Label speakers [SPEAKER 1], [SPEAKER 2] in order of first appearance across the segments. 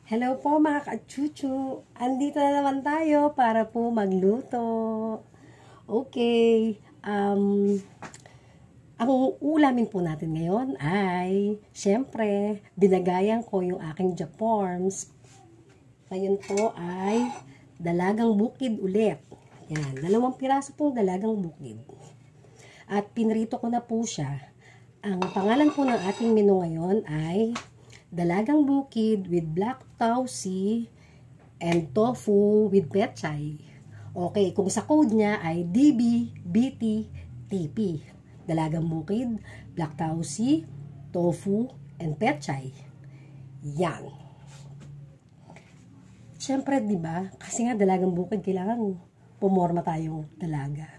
[SPEAKER 1] Hello po mga kachuchu! Andito na naman tayo para po magluto. Okay, ang ulamin po natin ngayon ay, syempre, binagayan ko yung aking Japorms. Ngayon po ay dalagang bukid ulit. Yan, 2 piraso pong dalagang bukid. At pinrito ko na po siya. Ang pangalan po ng ating menu ngayon ay dalagang bukid with black tausi and tofu with pechay. Okay, kung sa code niya ay DBBTTP. Dalagang bukid, black tausi, tofu, and pechay. Yan. Siyempre, di ba? Kasi nga dalagang bukid, kailangan pumorma tayong dalaga.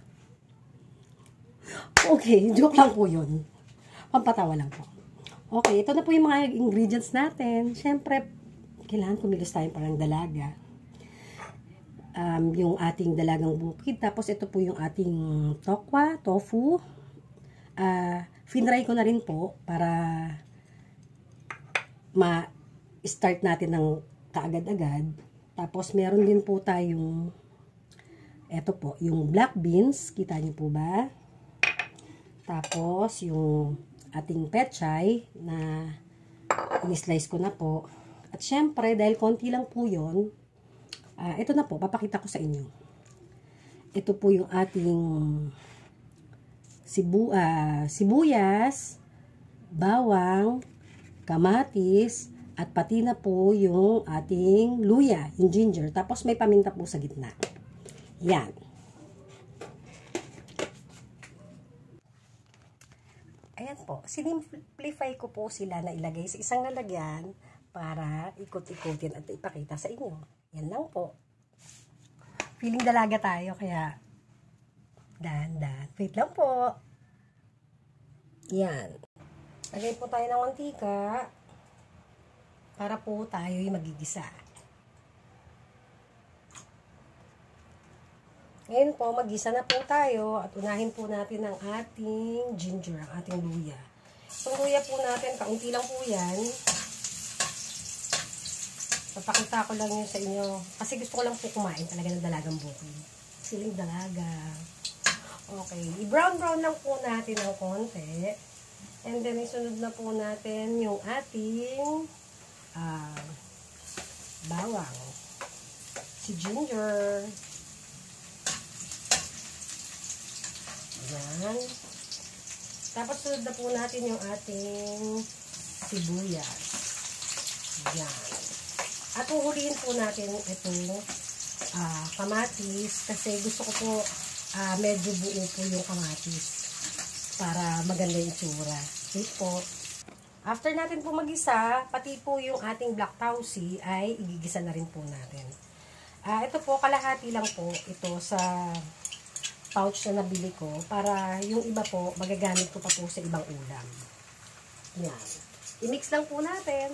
[SPEAKER 1] Okay, joke lang po yun. Pampatawa lang po. Okay, ito na po yung mga ingredients natin. Siyempre, kailangan kumilos tayo parang dalaga. Yung ating dalagang bukid. Tapos, ito po yung ating tokwa, tofu. Finry ko na rin po para ma-start natin ng kaagad-agad. Tapos, meron din po tayong ito po, yung black beans. Kita niyo po ba? Tapos, yung ating pechay na in-slice ko na po. At syempre, dahil konti lang po yun, ito na po, papakita ko sa inyo. Ito po yung ating sibuyas, bawang, kamatis, at pati na po yung ating luya, yung ginger. Tapos may paminta po sa gitna. Yan. Ayan po, sinimplify ko po sila na ilagay sa isang lalagyan para ikot-ikotin at ipakita sa inyo. Yan lang po. Feeling dalaga tayo, kaya dahan-dahan. Wait lang po. Yan. Lagay po tayo ng mantika para po tayo yung magigisa. Ngayon po, mag-gisa na po tayo at unahin po natin ang ating ginger, ang ating luya. Itong luya po natin, kaunti lang po yan. Papakita ko lang yun sa inyo. Kasi gusto ko lang po kumain talaga ng dalagang bukid. Siling dalaga. Okay, i-brown-brown lang po natin ng konti. And then, isunod na po natin yung ating bawang. Si ginger. Yan. Tapos sunod na po natin yung ating sibuyas. Yan. At uhulihin po natin itong kamatis kasi gusto ko po medyo buo po yung kamatis para maganda yung itsura. Wait po. After natin po magisa, pati po yung ating black tausi ay igigisa na rin po natin. Ito po, kalahati lang po ito sa pouch na nabili ko para yung iba po magagamit ko pa po sa ibang ulam. Yan. I-mix lang po natin.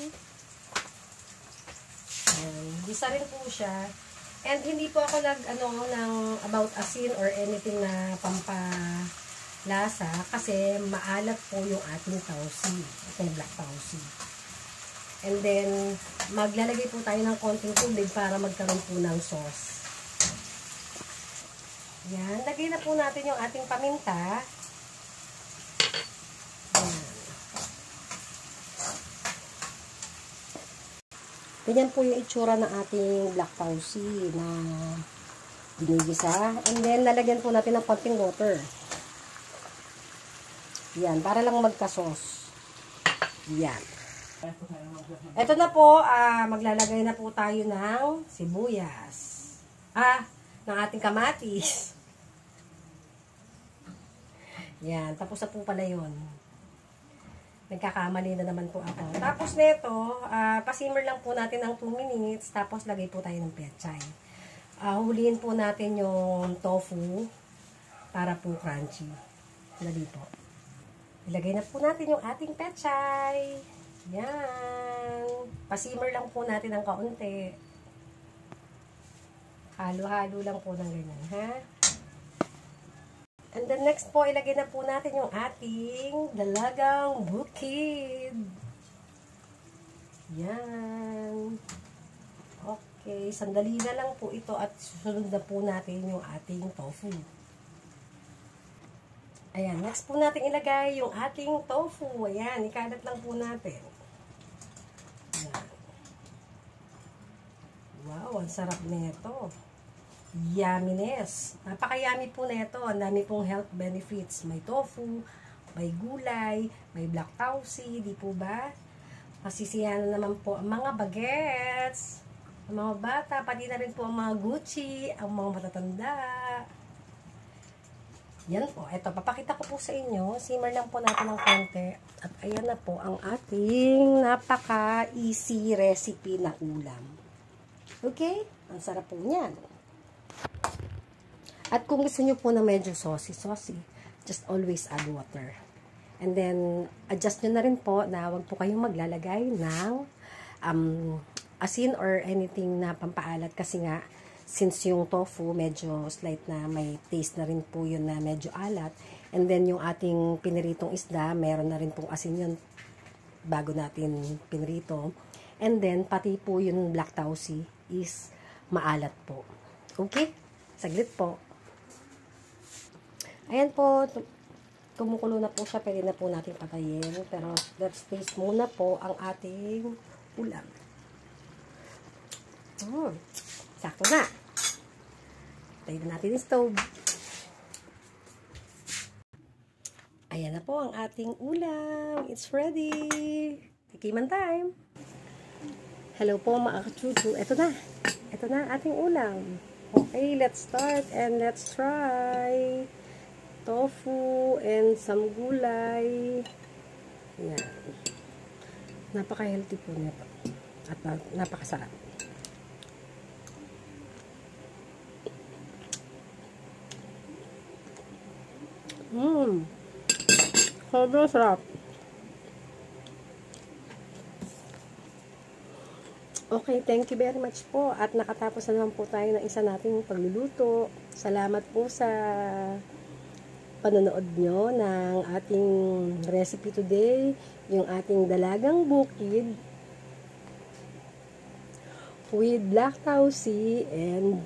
[SPEAKER 1] Yan. Gisa rin po siya. And hindi po ako ng about asin or anything na pampalasa kasi maalat po yung ating tausi. Itong black tausi. And then, maglalagay po tayo ng konting tubig para magkaroon po ng sauce. Yan, lagay na po natin yung ating paminta. Yan. Ganyan po yung itsura ng ating black tausi na ginigisa. And then, lalagyan po natin ng konting water. Yan, para lang magka-sauce. Yan. Ito na po, maglalagay na po tayo ng sibuyas. Ng ating kamatis. Yan, tapos na po pala yun. Nagkakamali na naman po ako. Tapos nito, pasimmer lang po natin ng 2 minutes, tapos lagay po tayo ng pechay. Huliin po natin yung tofu para po crunchy. Dali po. Ilagay na po natin yung ating pechay. Yan. Pasimmer lang po natin ng kaunti. Halo-halo lang po ng ganyan, ha? And then next po, ilagay na po natin yung ating dalagang bukid. Yan. Okay, sandali na lang po ito at susunod na po natin yung ating tofu. Ayan, next po natin ilagay yung ating tofu. Ayan, ikalat lang po natin. Ayan. Wow, ang sarap nito. Yumminess. Napaka-yummy po nito. Ang dami pong health benefits. May tofu, may gulay, may black tausi, di po ba? Masisiyahan naman po ang mga bagets, ang mga bata, pati na rin po ang mga Gucci, ang mga matatanda. Yan po. Ito, papakita ko po sa inyo. Simmer lang po natin ng konti. At ayan na po ang ating napaka-easy recipe na ulam. Okay? Ang sarap po niyan. At kung gusto nyo po na medyo saucy, just always add water. And then, adjust nyo na rin po na wag po kayong maglalagay ng asin or anything na pampaalat. Kasi nga, since yung tofu, medyo slight na may taste na rin po yun na medyo alat. And then, yung ating piniritong isda, meron na rin pong asin yun bago natin pinirito. And then, pati po yung black tausi is maalat po. Okay? Saglit po. Ayan po, kumukulo na po siya, pwede na po natin patayin. Pero let's taste muna po ang ating ulam. Sakto na. Tayin na natin yung stove. Ayan na po ang ating ulam. It's ready. Tikiman time. Hello po mga kachuchu. Ito na. Ito na ang ating ulam. Okay, let's start and let's try. Tofu and some gulay. Yan. Napaka-healthy po nito. At napakasarap. Sobrang sarap. Okay, thank you very much po. At nakatapos na naman po tayo ng isa nating pagluluto. Salamat po sa panonood nyo ng ating recipe today, yung ating dalagang bukid with black tausi and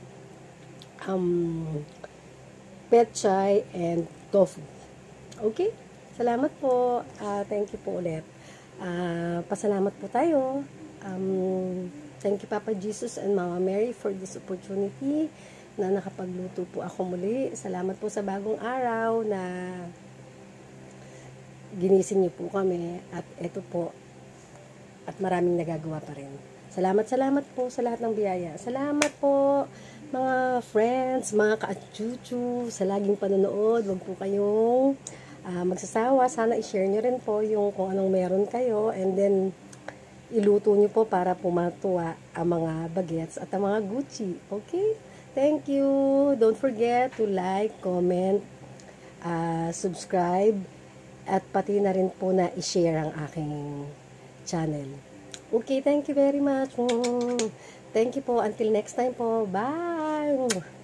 [SPEAKER 1] pechay and tofu. Okay? Salamat po. Thank you po ulit. Pasalamat po tayo. Thank you Papa Jesus and Mama Mary for this opportunity na nakapagluto po ako muli. Salamat po sa bagong araw na ginising niyo po kami. At ito po, at maraming nagagawa pa rin. Salamat po sa lahat ng biyaya. Salamat po mga friends, mga ka-chuchu, sa laging panonood. Huwag po kayong magsasawa. Sana i-share nyo rin po yung kung anong meron kayo. And then, iluto nyo po para pumatuwa ang mga bagets at ang mga Gucci. Okay? Thank you. Don't forget to like, comment, subscribe, at pati na rin po na i-share ang aking channel. Okay, thank you very much. Thank you po. Until next time po. Bye!